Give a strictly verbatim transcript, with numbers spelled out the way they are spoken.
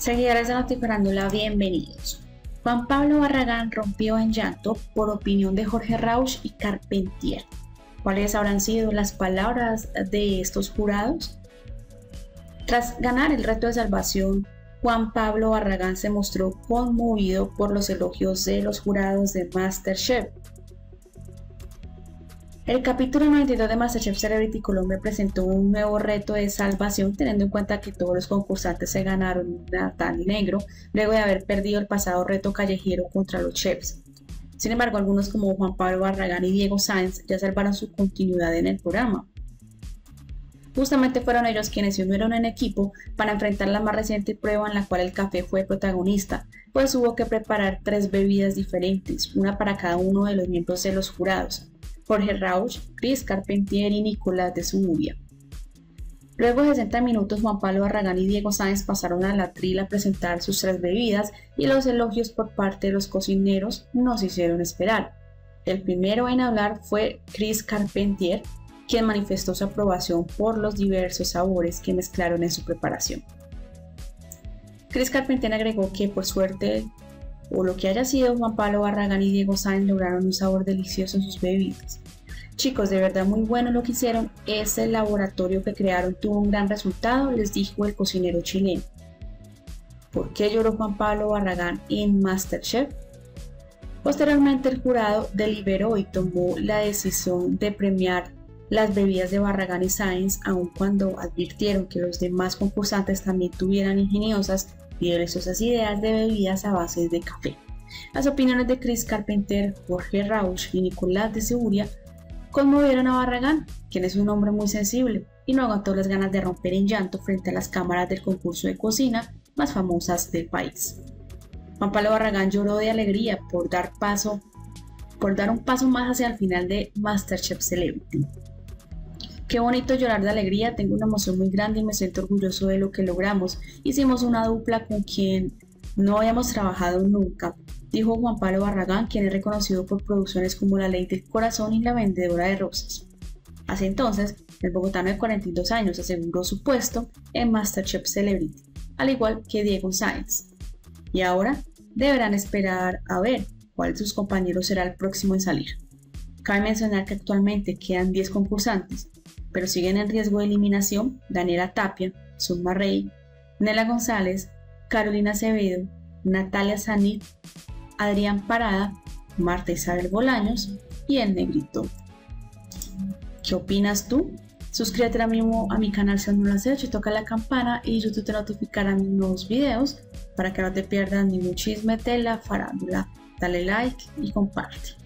Seguidores de Notifarándula, bienvenidos. Juan Pablo Barragán rompió en llanto por opinión de Jorge Rauch y Carpentier. ¿Cuáles habrán sido las palabras de estos jurados? Tras ganar el reto de salvación, Juan Pablo Barragán se mostró conmovido por los elogios de los jurados de MasterChef. El capítulo noventa y dos de MasterChef Celebrity Colombia presentó un nuevo reto de salvación, teniendo en cuenta que todos los concursantes se ganaron un natal negro luego de haber perdido el pasado reto callejero contra los chefs. Sin embargo, algunos como Juan Pablo Barragán y Diego Sáenz ya salvaron su continuidad en el programa. Justamente fueron ellos quienes se unieron en equipo para enfrentar la más reciente prueba en la cual el café fue protagonista, pues hubo que preparar tres bebidas diferentes, una para cada uno de los miembros de los jurados: Jorge Rauch, Chris Carpentier y Nicolás de Suburbia. Luego de sesenta minutos, Juan Pablo Barragán y Diego Sáenz pasaron a la tril a presentar sus tres bebidas y los elogios por parte de los cocineros no se hicieron esperar. El primero en hablar fue Chris Carpentier, quien manifestó su aprobación por los diversos sabores que mezclaron en su preparación. Chris Carpentier agregó que, por suerte o lo que haya sido, Juan Pablo Barragán y Diego Sáenz lograron un sabor delicioso en sus bebidas. Chicos, de verdad muy bueno lo que hicieron, ese laboratorio que crearon tuvo un gran resultado, les dijo el cocinero chileno. ¿Por qué lloró Juan Pablo Barragán en MasterChef? Posteriormente el jurado deliberó y tomó la decisión de premiar las bebidas de Barragán y Sáenz, aun cuando advirtieron que los demás concursantes también tuvieran ingeniosas y deliciosas ideas de bebidas a base de café. Las opiniones de Chris Carpentier, Jorge Rauch y Nicolás de Suburbia conmovieron a Barragán, quien es un hombre muy sensible y no aguantó las ganas de romper en llanto frente a las cámaras del concurso de cocina más famosas del país. Juan Pablo Barragán lloró de alegría por dar paso, por dar un paso más hacia el final de MasterChef Celebrity. Qué bonito llorar de alegría, tengo una emoción muy grande y me siento orgulloso de lo que logramos. Hicimos una dupla con quien no habíamos trabajado nunca, dijo Juan Pablo Barragán, quien es reconocido por producciones como La Ley del Corazón y La Vendedora de Rosas. Hace entonces, el bogotano de cuarenta y dos años aseguró su puesto en MasterChef Celebrity, al igual que Diego Sáenz. Y ahora deberán esperar a ver cuál de sus compañeros será el próximo en salir. Cabe mencionar que actualmente quedan diez concursantes, pero siguen en riesgo de eliminación Daniela Tapia, Zulma Rey, Nela González, Carolina Acevedo, Natalia Sanit, Adrián Parada, Marta Isabel Bolaños y El Negrito. ¿Qué opinas tú? Suscríbete ahora mismo a mi canal si aún no lo has hecho y toca la campana y YouTube te notificará mis nuevos videos para que no te pierdas ningún chisme de la farándula. Dale like y comparte.